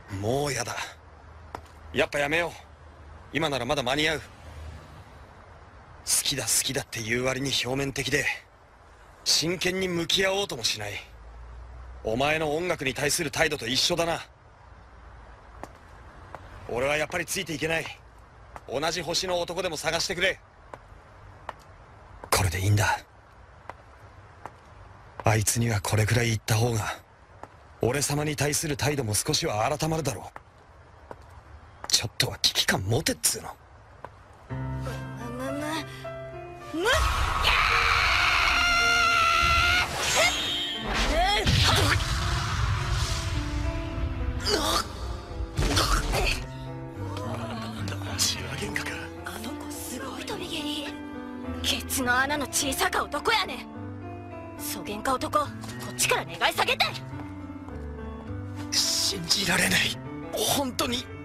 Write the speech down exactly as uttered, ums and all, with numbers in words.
もうやだ。やっぱやめよう。今ならまだ間に合う。好きだ好きだって言う割に表面的で真剣に向き合おうともしない。お前の音楽に対する態度と一緒だな。俺はやっぱりついていけない。同じ星の男でも探してくれ。これでいいんだ。あいつにはこれくらい言った方が俺様に対する態度も少しは改まるだろう。ちょっとは危機感持てっつうの。 むむむむ血は喧嘩か。 あの子すごい飛び蹴り。ケツの穴の小さか男やねん。そげんか男、こっちから願い下げて。 信じられない。本当に